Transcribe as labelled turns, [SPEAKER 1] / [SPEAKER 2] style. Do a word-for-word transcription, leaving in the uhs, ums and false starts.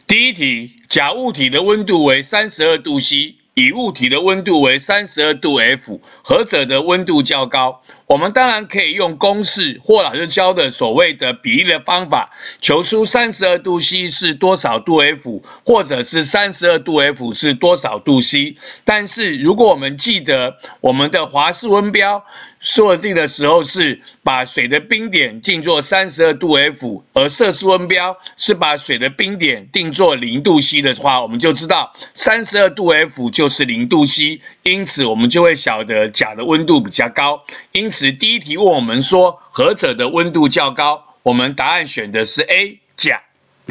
[SPEAKER 1] 第一题，甲物体的温度为三十二度 C， 乙物体的温度为三十二度 F， 何者的温度较高？我们当然可以用公式或老师教的所谓的比例的方法，求出三十二度 C 是多少度 F， 或者是三十二度 F 是多少度 C。但是如果我们记得我们的华氏温标设定的时候是把水的冰点定作三十二度 F， 而摄氏温标是把水的冰点定作零度 C 的话，我们就知道三十二度 F 就是零度 C， 因此我们就会晓得甲的温度比较高。因此第一题问我们说何者的温度较高，我们答案选的是 A， 甲。